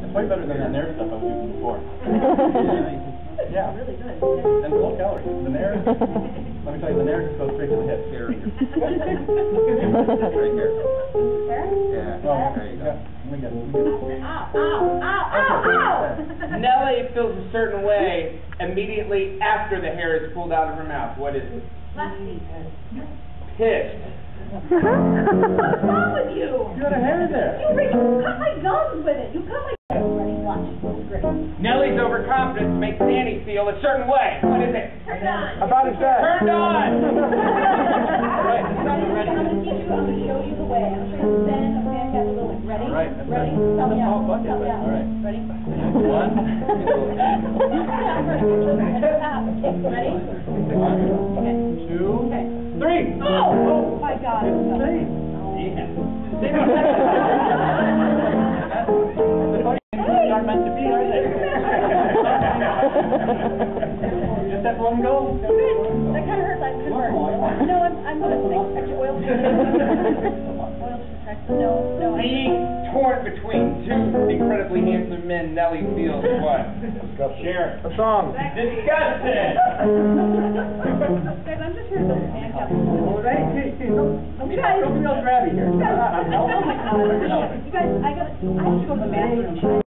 way better than that Nair stuff I was using before. Yeah. Really good. And low calories. The Nair, let me tell you, the Nair just goes straight to the head. Here. Right here. There? Yeah. Oh, there you go. Let me get it. Ow! Nellie feels a certain way immediately after the hair is pulled out of her mouth. What is it? Pissed. What's wrong with you? You had a hair there. You cut my gums with it. You cut my gums. Ready? Watch. Great. Nellie's overconfidence makes Nanny feel a certain way. What is it? Turned on. About his dad. Turned on! Right. Ready? I'm going to show you the way. I'm going to show you the bend. I'm going to have a little. Ready? All right. That's Ready? right. Tell me That's out. all bucket, Tell me but out. all right. Ready? One. Ready? One. Okay. Two. Okay. Three. Oh my God. It's the same. Yeah. The funny things aren't meant to be, are they? Just that one go? Good. That kind of hurt. That could work. No, I'm listening. Extra oil. Oil check. No. Being torn between two incredibly handsome men, Nellie feels what? Share a song. Disgusted! Guys, I'm just here to build handcuffs. Hey, somebody else grab you here. You guys, I have to go to the bathroom.